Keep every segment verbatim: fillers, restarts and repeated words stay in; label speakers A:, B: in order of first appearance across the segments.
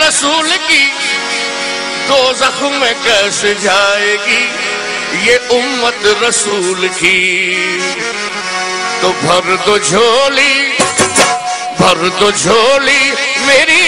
A: रसूल की दोज़ख में कैसे जाएगी ये उम्मत रसूल की। तो भर दो झोली, भर दो झोली मेरी।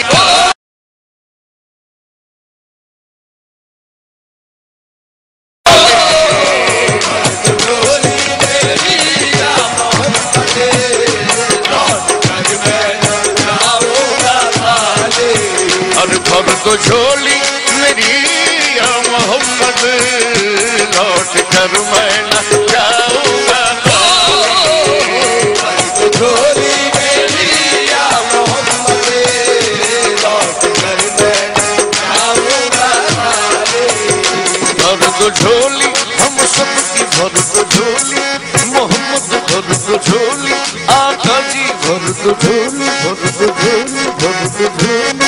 A: भर दो झोली मेरी या मोहम्मद, लौट कर मैं न जाऊंगा। भर दो झोली मेरी या मोहम्मद, लौट कर मैं न जाऊंगा। भर दो झोली हम सबकी, भर दो झोली मोहम्मद, भर दो झोली आका जी, भर दो झोली, भर दो झोली, भर दो झोली।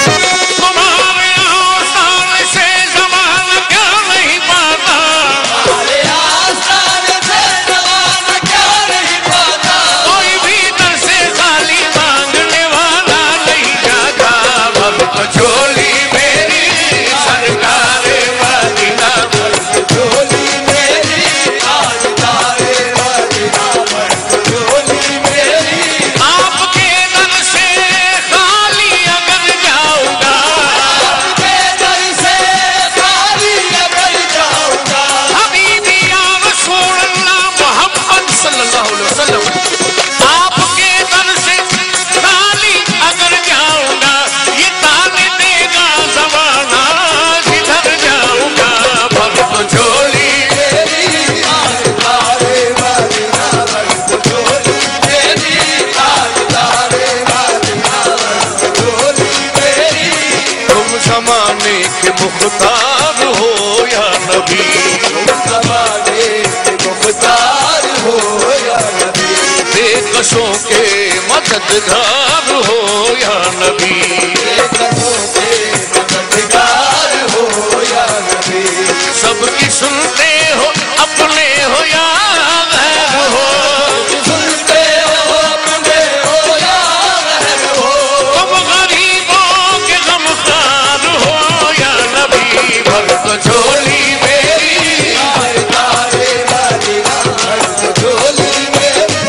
A: ज़माने के मुख्तार हो या नबी, ज़माने के मुख्तार हो या नबी, बेकसों के मददगार हो या नबी, बेकसों के मददगार हो या नबी। सबकी सुनते हो अपने हो या गैर हो, सुनते हो अपने हो या गैर हो, तुम गरीबों के गमखार हो या नबी। भर दो झोली मेरी तारे मदीना, भर दो झोली मेरी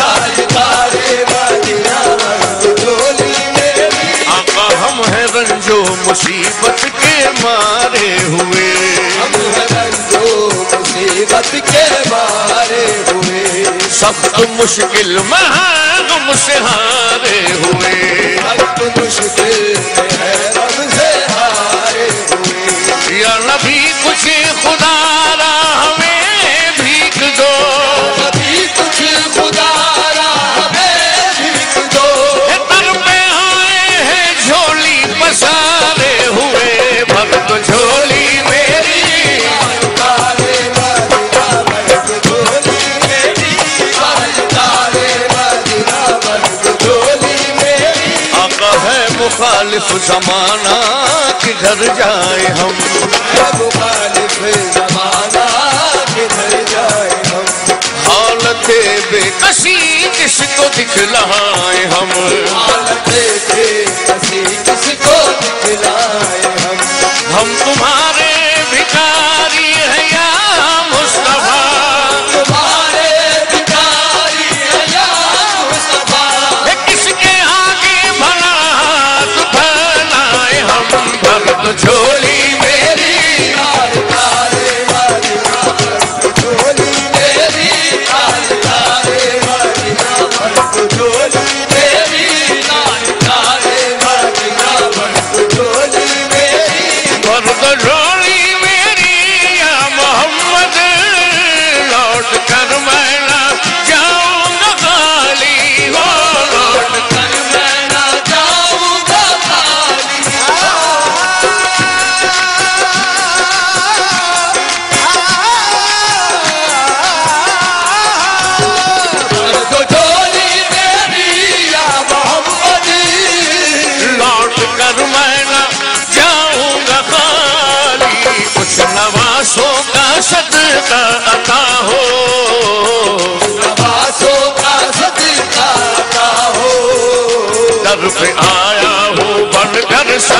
A: तारे मदीना, भर दो झोली मेरी। आका हम हैं रंजो मुसीबत के मारे हुए, हम हैं रंजो मुसीबत के मारे हुए, सख्त मुश्किल में गम से हारे हुए, सख्त मुश्किल में है गम से हारे हुए। या नबी कुछ खुदारा हमें भीख दो, नबी कुछ खुदारा हमें भीख दो, दर पे आए हैं झोली पसारे हुए। भर दो झोली मेरी तारे मदीना, भर दो झोली मेरी तारे मदीना, भर दो झोली मेरी। आका है मुखालिफ ज़माना किधर जाए हम, मुखालिफ ज़माना किधर जाए हम, हालत बेकसी किसको दिखलाए हम, हालत बेकसी किसको दिखलाए हम। हम तुम्हारे भिखारी हैं या मुस्तफा, तुम्हारे भिखारी हैं या मुस्तफा, किसके आगे भला हाथ फैलाए हम। भर दो झोली मेरी तारे मदीना, भर दो झोली मेरी तारे मदीना, भर दो झोली मेरी तारे मदीना, भर दो झोली मेरी। भर दो झोली मेरी या मोहम्मद, लौट कर मैं ना जाऊंगा खाली हो, लौट कर मैं ना जाऊंगा खाली। भर दो झोली मेरी या मोहम्मद, लौट कर मैं ना जाऊंगा खाली। कुछ नवासों का सदका अता हो, नवासों का सदका अता हो, दर पे आया हो बनकर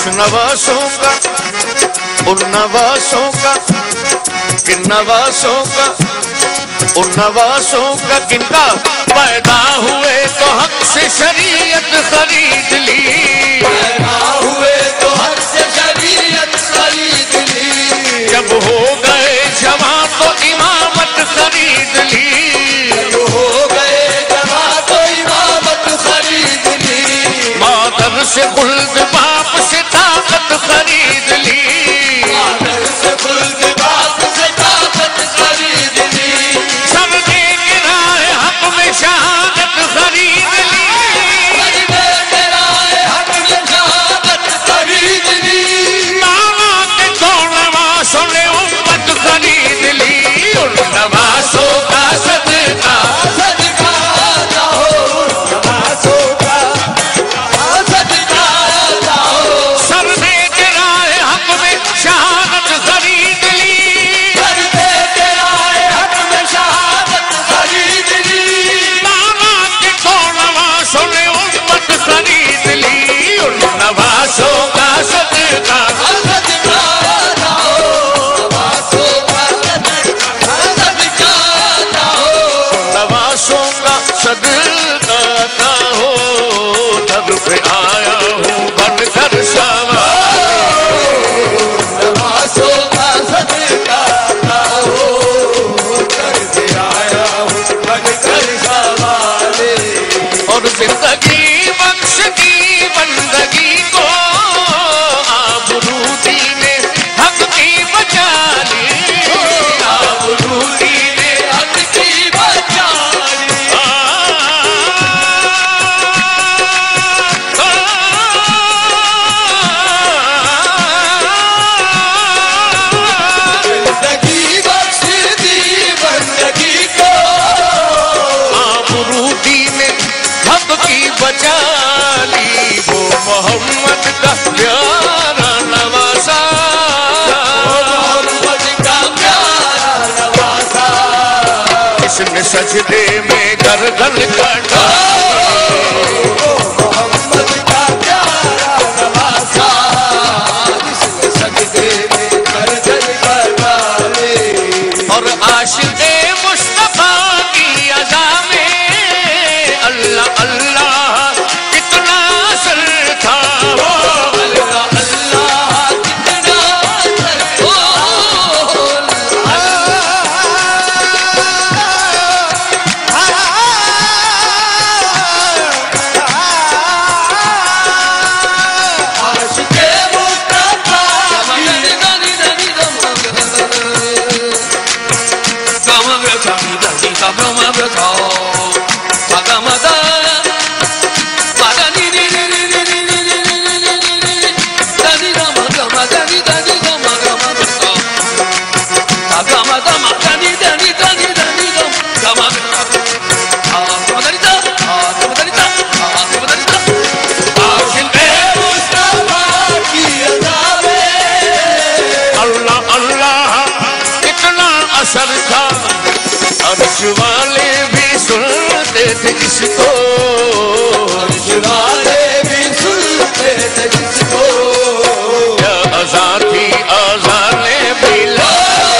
A: नवासों का, उन नवासों का, किन नवासों का, उन नवासों का किनका पैदा हुए तो हक से शरीयत खरीद ली,
B: पैदा हुए तो हक से शरीयत खरीद ली,
A: जब हो गए जवां तो इमामत खरीद ली,
B: जब हो गए जवां तो इमामत खरीद ली,
A: मादर से खुल्द बाप से ताकत खरीद ली,
B: मादर से खुल्द बाप से ताकत खरीद ली,
A: सब दे के राह हक में शहादत खरीद ली,
B: सब दे के राह हक में शहादत खरीद ली,
A: मामा के दो नवासों ने उम्मत खरीद ली, उन नवासों का सदका,
B: सदका जाओ नवासों का, सदका जाओ,
A: सब दे के राह हक में शहादत खरीद ली,
B: सब दे के राह हक में शहादत खरीद ली,
A: मामा के दो नवासों ने उम्मत खरीद ली, उन नवासों का सदका,
B: सदका जाओ नवासों का, सदका जाओ,
A: नवासों का सदका का हो, तब पे आया हूँ बनकर सवार,
B: नवासों का सदका जाओ, करके आया हूँ बनकर सवाले,
A: और जिंदगी बख्श दी बंदगी को, आबरूदी ने हक की बचा ली, आबरूदी ने
B: हक की बचाली, जिंदगी बख्श दी बंदगी को,
A: आबरूदी ने हक की बचा ली, वो मोहम्मद का प्यारा नवासा,
B: मोहम्मद का प्यारा नवासा,
A: इसने सजदे में गर्दन कटा,
B: मोहम्मद का प्यारा नवासा, जिसने सजदे में गर्दन कटाले,
A: और आशिक़े मुस्तफा की अज़ा में अल्लाह अल्लाह कितना असर था, वो
B: अल्लाह अल्लाह कितना असर, ओ आशिक़े मुस्तफा
A: आशिक़े
B: मुस्तफा की अज़ा में
A: अल्लाह अल्लाह कितना असर था, अर्श वाले भी सुनते थे इसको,
B: वाले भी सुनते थे जिसको,
A: क्या अज़ा थी अज़ाने बिला,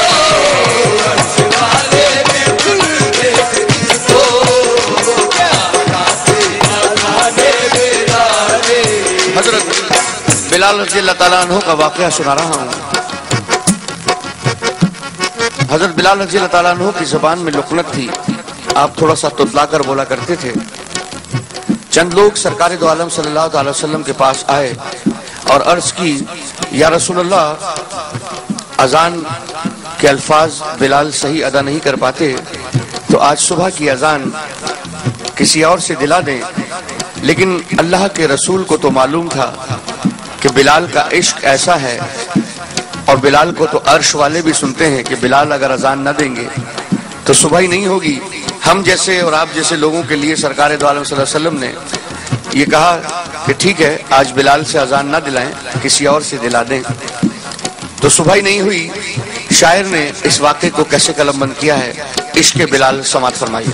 B: वाले भी सुनते थे जिसको, क्या गाते अज़ाने बिलाले,
A: हजरत बिलाल रज़ी अल्लाह ताला अन्हु का वाक़या सुना रहा हूँ। हजरत बिलाल रज़ी अल्लाह ताला अन्हु की ज़बान में लुकनत थी, आप थोड़ा सा तुतला कर बोला करते थे। चंद लोग सरकार दो आलम सल्लल्लाहु अलैहि वसल्लम के पास आए और अर्ज की, या रसूलल्लाह, अजान के अल्फाज बिलाल सही अदा नहीं कर पाते, तो आज सुबह की अजान किसी और से दिला दें। लेकिन अल्लाह के रसूल को तो मालूम था कि बिलाल का इश्क ऐसा है, और बिलाल को तो अर्श वाले भी सुनते हैं कि बिलाल अगर अजान न देंगे तो सुबह ही नहीं होगी। हम जैसे और आप जैसे लोगों के लिए सरकार दो आलम सल्लल्लाहु अलैहि वसल्लम ने ये कहा कि ठीक है, आज बिलाल से अजान न दिलाएं, किसी और से दिला दें, तो सुबह ही नहीं हुई। शायर ने इस वाक़े को कैसे कलमबंद किया है, इश्क़ बिलाल समात फरमाइए।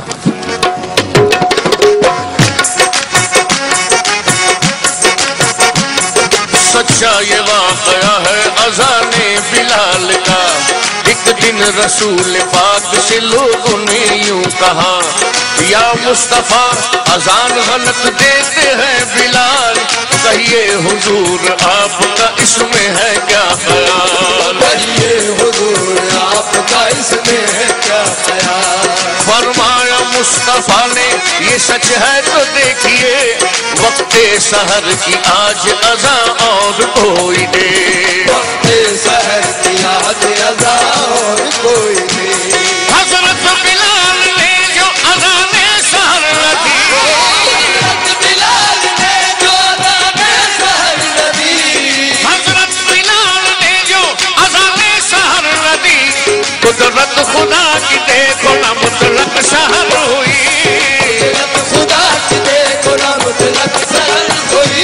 A: सच
C: अच्छा ये वाक़या है अज़ाने बिलाल का। एक दिन रसूल पाक से लोगों ने यूं कहा, या मुस्तफा अजान गलत देते हैं बिलाल, कहिए हुजूर आपका इसमें है क्या ख्याल।
B: कहिए हुजूर आपका इसमें है क्या ख्याल।
C: फरमाया मुस्तफा ने ये सच है तो देखिए, वक्ते सहर की आज अज़ा और कोई दे।
B: वक्ते सहर की आज अज़ा और कोई दे।
C: हज़रत बिलाल ने जो अज़ाने सहर रखी,
B: हज़रत बिलाल ने जो अज़ाने सहर रखी,
C: हज़रत बिलाल ने जो अज़ाने सहर रखी, कुदरत खुदा की देखो ना मुतलक सहर हुई।
B: कुदरत खुदा की देखो ना मुतलक सहर हुई।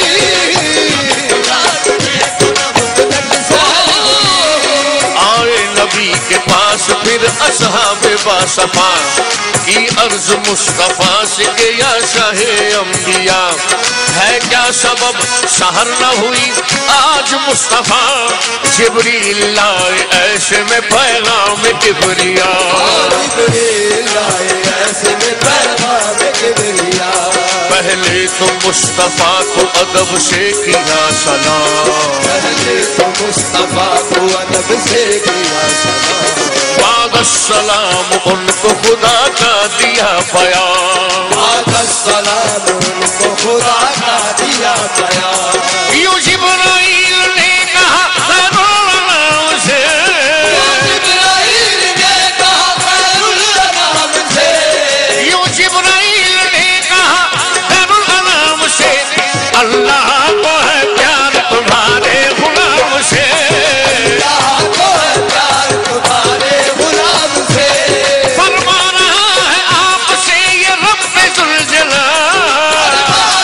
C: आए नबी के पास फिर असहाबे बासफा की अर्ज मुस्तफा से के या शाहे अंबिया, है क्या सबब सहर न हुई आज मुस्तफा। जिब्रील लाए ऐसे में पैगाम किबरिया,
B: जिब्रील लाए ऐसे में पैगाम किबरिया।
C: पहले तो मुस्तफा को अदब से किया सलाम,
B: पहले तो मुस्तफा को अदब से किया सलाम।
C: बाद सलाम उनको खुदा का दिया बयान,
B: बाद सलाम उनको खुदा का दिया बयान।
C: यूं जिब्राइल ने कहा खैरुल अनाम से,
B: जिब्राइल ने कहा खैरुल अनाम से,
C: यूं जिब्राइल ने कहा खैरुल अनाम से, अल्लाह को है प्यार तुम्हारे गुलाम से।
B: अल्लाह को है प्यार तुम्हारे गुलाम से।
C: फरमा रहा है आपसे ये रब्बे जुल जलाल,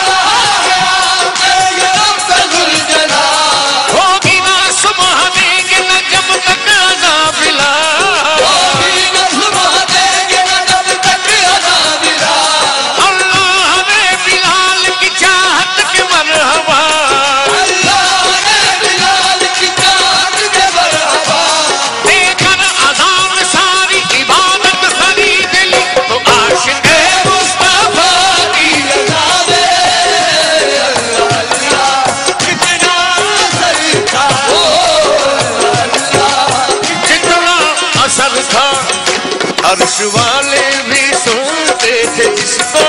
B: ये रब जुल जलाल।
C: होगी ना सुबह देंगे न जब तक अज़ाब बिलाल।
B: होगी न सुबह देंगे न जब तक अज़ाब बिलाल।
C: अल्लाह ने बिलाल की चाहत के मरहबा,
B: अल्लाह ने बिलाल की चाहत के मरहबा।
C: देकर अज़ान सारी इबादत खरीद ली, तो आशिक़ मुस्तफा की
B: अज़ाने अल्लाह अल्लाह कितना सरीखा हो। अल्लाह
C: जितना असर था अर्श वाले भी सुनते थे जिसको,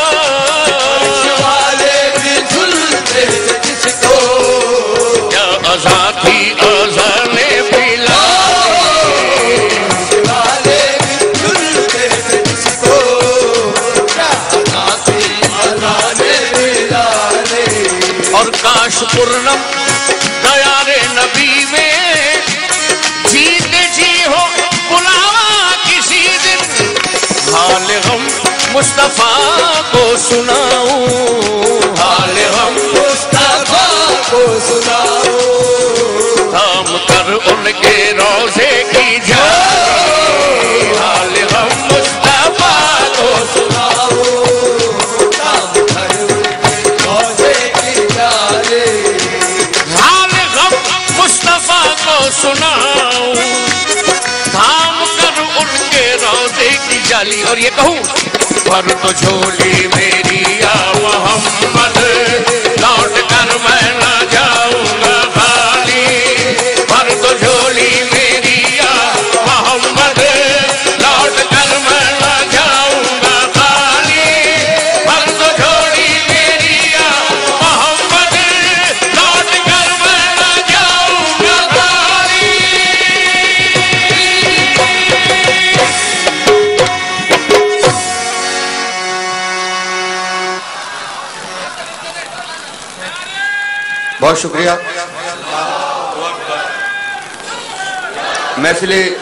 B: वाले भी सुनते थे जिसको।
C: क्या अज़ा थी अज़ाने बिलाल।
B: वाले भी सुनते थे जिसको। क्या अज़ा थी अज़ाने बिलाले।
C: और काश पूर्णम दयारे नबी में जीते जी हो बुलावा किसी दिन, हाल हम मुस्तफा को सुनाऊं, हाल हम
B: मुस्तफा को सुनाओ।
C: थाम कर उनके रोज़े की जाए, हाल हम मुस्तफा को
B: सुनाओ। काम कर उनके रोज़े की जाले।
C: हाल हम मुस्तफा को सुनाऊं, थाम कर उनके रोज़े की जाली। और ये कहूँ भर तो झोली मेरी या मोहम्मद, लौट कर मैं ना जाऊंगा खाली। भर तो झोली मेरी या मोहम्मद, लौट कर मैं ना जाऊंगा खाली। भर तो झोली मेरी या मोहम्मद, लौट कर मैं ना जाऊंगा खाली।
A: बहुत शुक्रिया। महफिले